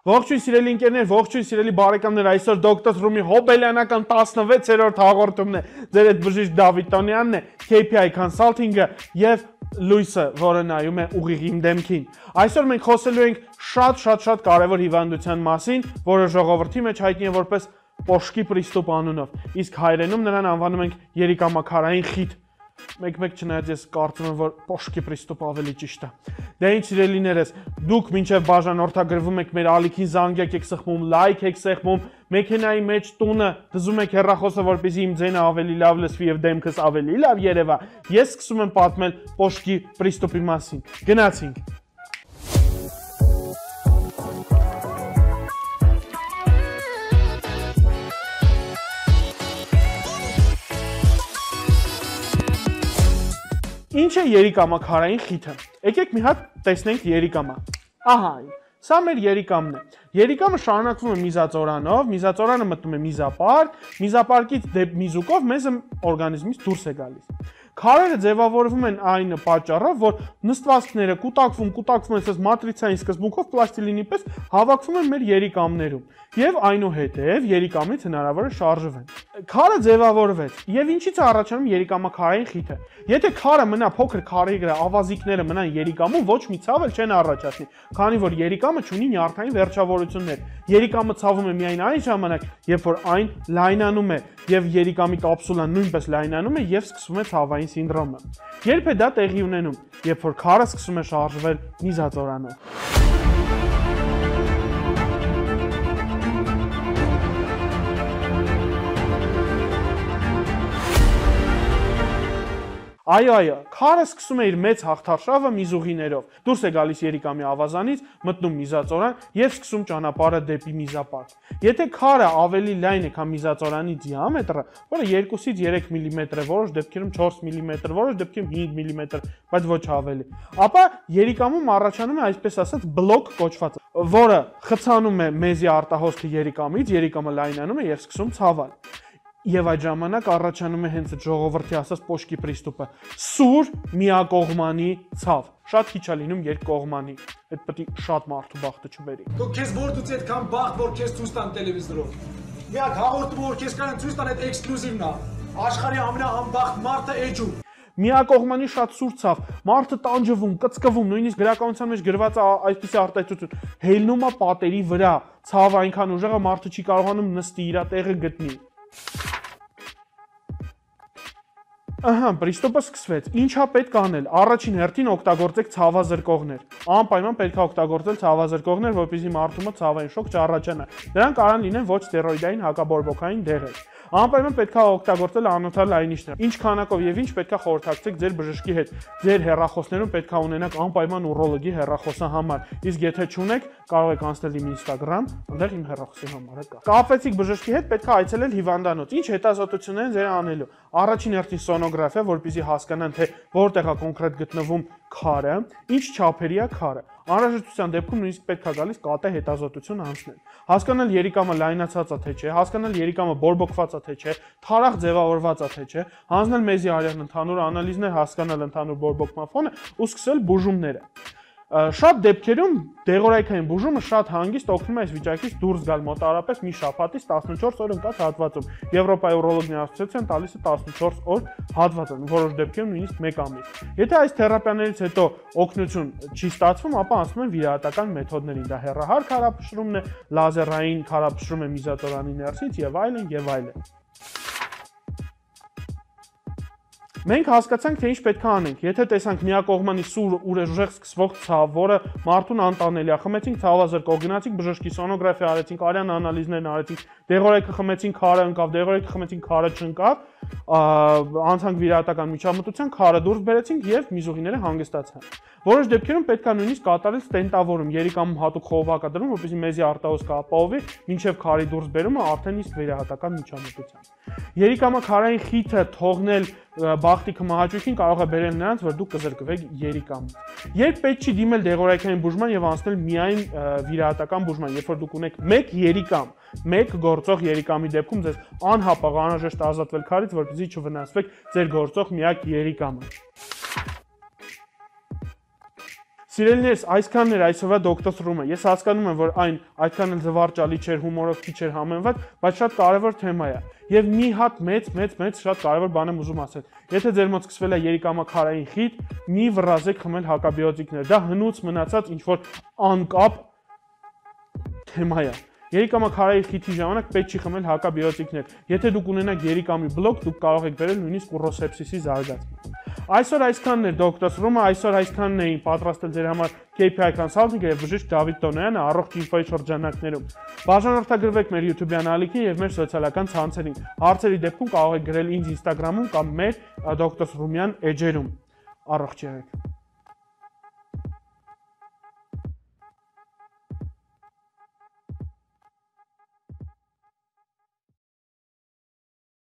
Ողջույն սիրելի ընկերներ, ողջույն սիրելի բարեկամներ, այսօր Dr. Room-ի հոբելյանական 16-րդ հաղորդումն է։ Ձեր հետ բժիշկ Դավիթ Տոնյանն է, KPI Consulting-ը եւ Լույսը, որը նայում է ուղիղ իմ դեմքին։ Այսօր մենք խոսելու ենք շատ կարևոր հիվանդության մասին, որը ժողովրդի մեջ հայտնի է որպես Պոշկի պրիստոպ անունով։ Իսկ հայերենում նրան անվանում ենք երիկամաքարային խիթ։ Մեկ չնայած ես կարծում եմ, որ Պոշկի պրիստոպ ավելի ճիշտ է։ Դե ինչ սիրելիներս, դուք մինչև բաժանորդագրվում եք մեր ալիքին զանգեք եք սեղմում, լայք եք սեղմում, մեքենայի մեջ տունը դզում եք հեռախոսը, որպեսզի իմ ձայնը ավելի լավ լսվի եւ դեմքս ավելի լավ երևա։ Ես սկսում եմ պատմել Պոշկի պրիստոպի մասին։ Գնացինք։ Ինչ է երիկամաքարային խիթը։ Եկեք մի հատ տեսնենք երիկամը։ Ահա, սա մեր երիկամն է։ Երիկամը շարունակվում է միզածորանով, միզածորանը մտնում է միզապար, միզապարկից միզուկով մեզ օրգանիզմից դուրս է գալիս։ Քարերը ձևավորվում են այն պատճառով, որ նստվածքները կուտակվում այսպես մատրիցային սկզբունքով պլաստիլինի պես հավաքվում են մեր երիկամներում եւ այնուհետեւ երիկամից հնարավոր է շարժվեն։ Քարը ձևավորվեց եւ ինչից է առաջանում երիկամաքարային խիթը։ Եթե քարը մնա փոքր քարերի վրա, ավազիկները մնան երիկամում, ոչ մի ցավ էլ չեն առաջացնի, քանի որ երիկամը ունի նյարդային վերջավորություններ։ Երիկամը ցավում է միայն այն ժամանակ, երբ որ այն լայնանում է եւ երիկամի կապսուլան նույնպես լայնանում է եւ սկսվում է ցավային սինդրոմը։ Երբ է դա տեղի ունենում, երբ որ քարը սկսում է շարժվել միզածորանով։ Այո, քարը սկսում է իր մեծ հաղթարշավը միզուղիներով։ Դուրս է գալիս երիկամի ավազանից, մտնում միզածորան եւ սկսում ճանապարհը դեպի միզապարկ։ Եթե քարը ավելի լայն է, քան միզածորանի դիամետրը, որը 2-ից 3 մմ է, որոշ դեպքերում 4 մմ, որոշ դեպքերում 5 մմ, բայց ոչ ավելի, ապա երիկամում առաջանում է այսպես ասած բլոկ կոչված, որը խցանում է մեզի արտահոսքը երիկամից, երիկամը լայնանում է եւ սկսում ցավել։ Եվ այդ ժամանակ առաջանում է հենց ժողովրդի ասած Պոշկի պրիստոպը։ Սուր միակողմանի ցավ։ Շատ քիչ է լինում երկկողմանի։ Այդ պետք է շատ մարդու բախտը չբերի։ Դու քեզ որտուց այդքան բախտ, որ քեզ ցույց տան տելևիզորով։ Միակ հաղորդումը, որ քեզ կանեն ցույց տան, այդ էքսկլյուզիվն է։ Աշխարհի ամենաանբախտ մարդը էջու։ Միակողմանի շատ սուր ցավ, մարդը տանջվում, կծկվում, նույնիսկ գրականության մեջ գրված է այսպիսի արտահայտություն։ Հելնում է պատերի վրա, ցավը այնքան ուժեղ է, մարդը չի կարողանում նստի, իր տեղը գտնի։ Ահա, պրիստոպը սկսվեց։ Ինչա պետք անել։ Առաջին հերթին օգտագործեք ցավազրկողներ։ Անպայման պետք է օգտագործել ցավազրկողներ, որպեսզի մարդու մոտ ցավային շոկ չառաջանա։ Դրանք կարող են լինեն ոչ ստերոիդային հակաբորբոքային դեղեր։ Անպայման պետք է օգտագործել անոթար լայնիչներ։ Ինչ քանակով եւ ինչ պետք է խորհրդակցեք ձեր բժշկի հետ։ Ձեր հեռախոսներում պետք է ունենաք անպայման ուրոլոգի հեռախոսը համար։ Իսկ եթե չունեք, կարող եք անցնել իմ Instagram, այնտեղ իմ հեռախոսի համարը կա։ Կապվեցիք բժշկի հետ, պետք է այցելել հիվանդանոց։ Ինչ հետազոտություններ են ձեր անելու։ Առաջին հերթին սոնոգրաֆիա, որպեսզի հասկանան, թե որտեղ է կոնկրետ գտնվում քարը, ինչ չափերի է քարը։ Անհրաժեշտության դեպքում նույնիսկ պետք է գալիս կատե հետազոտություն անցնել։ Հասկանալ երիկամը լայնացած է թե չէ, հասկանալ երիկամը բորբոքված է թե չէ, թարախ ձևավորված է թե չէ, հանձնել մեզի արյան ընդհանուր անալիզներ, հասկանալ ընդհանուր բորբոքման ֆոնը ու սկսել բուժումները։ Շատ դեպքերում դեղորայքային բուժումը շատ հանգիստ օգնում է այս վիճակից դուրս գալ մոտավորապես մի շաբաթից 14 օր ընկած հատվածում։ Եվրոպայի ուրոլոգների ասոցիացիան տալիս է 14 օր հատվածում, որոշ դեպքերում նույնիսկ 1 ամիս։ Եթե այս թերապիաներից հետո օգնություն չի ստացվում, ապա անցնում են վիրահատական մեթոդներին։ Դա հեռահար քարափշրումն է, լազերային քարափշրում է միզածորանի ներսից եւ այլն։ Մենք հասկացանք, թե ինչ պետք է անենք։ Եթե տեսանք միակողմանի սուր ուժեղ սկսվող ցավ, որը մարդուն անտանելի է, խմեցինք ցավազրկող, գնացինք բժշկի, սոնոգրաֆիա արեցինք, արյան անալիզներն արեցինք, դեղորայքը խմեցինք, քարը ընկավ, դեղորայքը խմեցինք, քարը չընկավ, անցանք վիրահատական միջամտության, քարը դուրս բերեցինք եւ միզուղիները հանգստացան։ Որոշ դեպքերում պետք է նույնիսկ կատարել ստենտավորում, երիկամում հատուկ խողովակ է դրվում, որպեսզի մեզի արտահոսքը ապահովի, մինչև քարի դուրս բերումը արդեն իսկ վիրահատական միջամտության։ Երիկամաքարային խիթը թողնել բախտիքը մահաճույքին կարող է բերել նրանց, որ դուք կզրկվեք երիկամից։ Երբ պետք չի դիմել դեղորայքային բուժման եւ անցնել միայն վիրահատական բուժման, երբ որ դուք ունեք մեկ երիկամ, մեկ գործող երիկամի դեպքում ձեզ անհապաղ անհրաժեշտ ազատվել քարից, որպեսզի չվնասվեք ձեր գործող միակ երիկամը։ Սիրելիներս, այսքանն էր այսօրվա Դոկտոր Ռումը։ Ես հասկանում եմ, որ այն այդքան էլ զվարճալի չէր, հումորով քիչ էր համեմված, բայց շատ կարևոր թեմա է։ Եվ մի հատ մեծ շատ կարևոր բան եմ ուզում ասել։ Եթե ձեր մոտ սկսվել է երիկամաքարային խիտ, մի վռազեք խմել հակաբիոտիկներ։ Դա հնուց մնացած ինչ որ անկապ թեմա է։ Երիկամաքարայի խիթի ժամանակ պետք չի խմել հակաբիոտիկներ։ Եթե դուք ունենաք երիկամի բլոկ, դուք կարող եք բերել նույնիսկ ուրոսեպսիսի զարգացում։ Այսօր այսքանն էր Դոկտոր Ռումը, այսօր այսքանն էին պատրաստել ձեր համար KPI Consulting-ը եւ բժիշկ Դավիթ Տոնոյանը առողջ ինֆոյի շրջանակներում։ Բաժանորդագրվեք մեր YouTube-յան ալիքին եւ մեր սոցիալական ցանցերին։ Հարցերի դեպքում կարող եք գրել ինձ Instagram-ում կամ մեր Դոկտոր Ռումյան էջերում։ Առողջ եղեք։